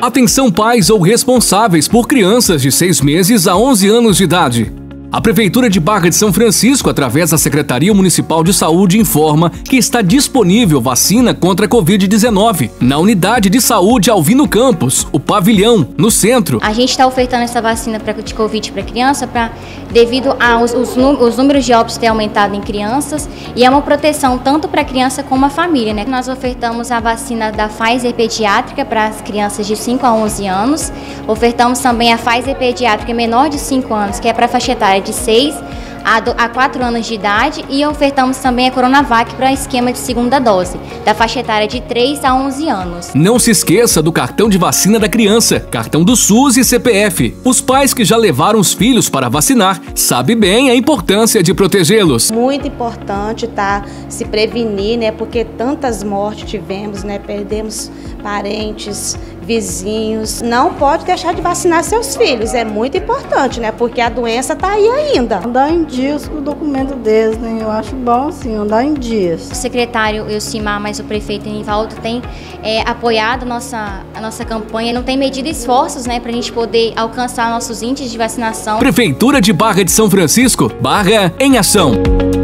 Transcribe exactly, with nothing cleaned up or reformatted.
Atenção pais ou responsáveis por crianças de seis meses a onze anos de idade. A Prefeitura de Barra de São Francisco, através da Secretaria Municipal de Saúde, informa que está disponível vacina contra a covid dezenove na Unidade de Saúde Alvino Campos, o Pavilhão, no centro. A gente está ofertando essa vacina pra, de Covid para criança pra, devido aos os, os números de óbitos ter aumentado em crianças, e é uma proteção tanto para a criança como a família, né? Nós ofertamos a vacina da Pfizer pediátrica para as crianças de cinco a onze anos, ofertamos também a Pfizer pediátrica menor de cinco anos, que é para a faixa etária de seis a quatro anos de idade, e ofertamos também a Coronavac para esquema de segunda dose, da faixa etária de três a onze anos. Não se esqueça do cartão de vacina da criança, cartão do SUS e C P F. Os pais que já levaram os filhos para vacinar sabem bem a importância de protegê-los. Muito importante, tá? Se prevenir, né? Porque tantas mortes tivemos, né? Perdemos parentes, vizinhos. Não pode deixar de vacinar seus filhos, é muito importante, né? Porque a doença tá aí ainda. Andar em dias com o documento deles, né? Eu acho bom, assim, andar em dias. O secretário Elcimar, mas o prefeito Enivaldo tem é, apoiado a nossa, a nossa campanha, não tem medido esforços, né, pra gente poder alcançar nossos índices de vacinação. Prefeitura de Barra de São Francisco, Barra em Ação.